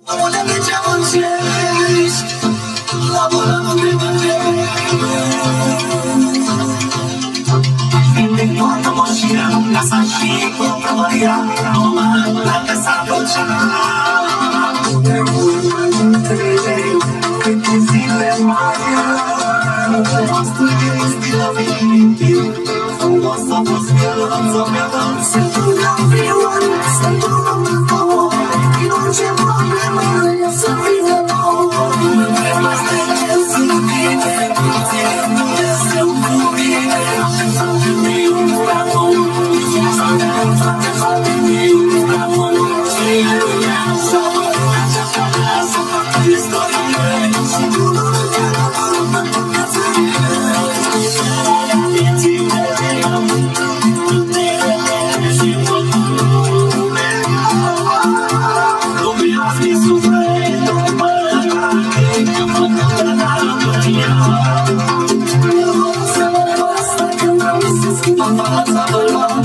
Omule, de ce muncești? La bună nu te vinde toată mașina, casa și coprovăria, numai dacă s-a ducea. De urmă întrebe, câte zile mai am, noastră este la minte, frumos a fost viața mea, sunt un campion, sunt un om de foc, din orice problemă, să vină nou. Întrebați de ce sunt bine, ție Dumnezeu cu mine, să veni un dragul, să ne înțate, să veni un dragul, și lumea să facă istorie, și tu nu te rămâne în bucățărie. Să mă nevastă când am să schimbă fața,